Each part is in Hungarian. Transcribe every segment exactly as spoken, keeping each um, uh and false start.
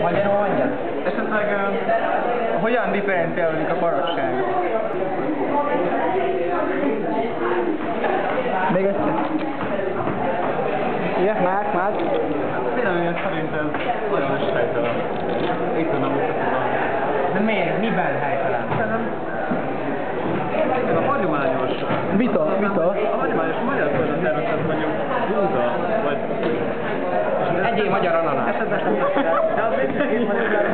Magyarul mondjad. Esetleg uh, hogyan differenciálódik a barokság? Még egyszer. Igen, más, más. Véleményem szerint ez nagyon is helytelen. Itt nem mutatkozom. De miért? Miben helytelen? Ez a hagyományos... Vita, vita. A hagyományos magyar földtervezet mondjuk búza, vagy... Egyéb magyar ananász. Esetleg de az még egy magyar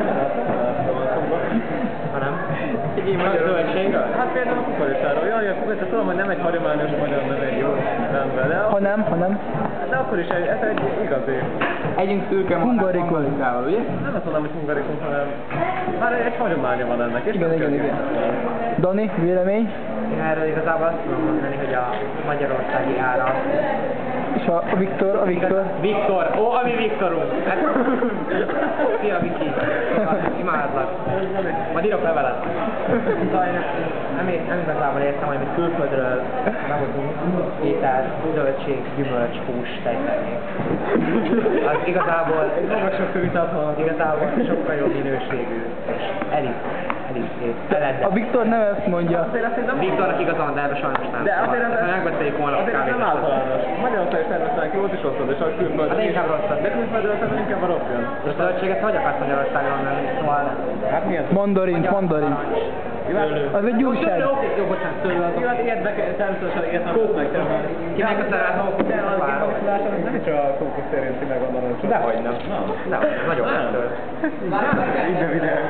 hanem egy magyar zöldségről? Hát például a kukoricáról. Jaj, a kukorica tudom, hogy nem egy hagyományos magyar növény, jó rendben, de... Ha nem, ha nem. De akkor is egy, ez egy igazi. Együnk szürke hungarikummal, ugye? Nem azt mondom, hogy hungarikum, hanem már egy hagyománya van ennek. És Igen, igen, igen. Dani, vélemény? Én erről igazából azt tudom mondani, hogy a magyarországi ára. És a Viktor, a Viktor? Viktor! Ó, ami Viktorunk! Hát, szia Viki! Imádlak! Majd írok levelet. Szóval én nem, nem igazából értem, hogy amit külföldről behozunk, étel, zöldség, gyümölcs, hús, tejtermék. Az igazából, igazából sokkal jobb minőségű, és elit, elit, elit. A Viktor nem ezt mondja. Viktornak igazán, de erről sajnos nem. De azért ez megbeszéljük volna a azért ez nem általános. Magyarország természetesen jót is rosszad, és a külföldön Hát inkább rosszad. De külföldön szerintem inkább a rossz jön. Most a zöldséget hogy akarsz Magyarországon menni? Szóval... Hát milyen? Mandarint, mandarint. Az egy újság. Oké, jó, bocsánat, szőlő az. Jó, hát ilyet be kell, természetesen ilyet nem tudsz megtermelni. Ki meg a szerázók? De a génmanipulálása nem csak a kókusz szerinti megvandanak. Dehogy nem. Dehogy nem, nagyon ettől. Így de videó.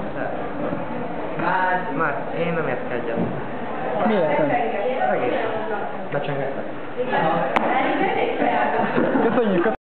Már én nem értek egyet. Miért nem? Egész. Becsöngettek. Köszönjük.